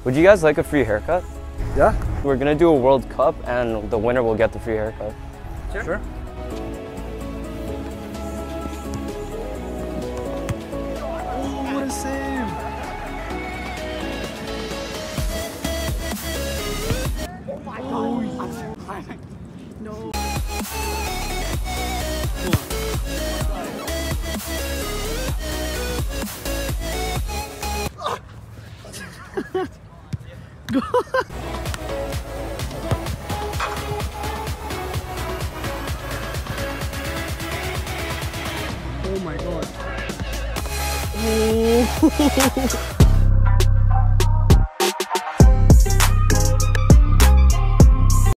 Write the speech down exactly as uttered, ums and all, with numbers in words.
Would you guys like a free haircut? Yeah. We're gonna do a World Cup and the winner will get the free haircut. Sure. Sure. Oh, what a save! Oh my God! No. Oh my God. Oh.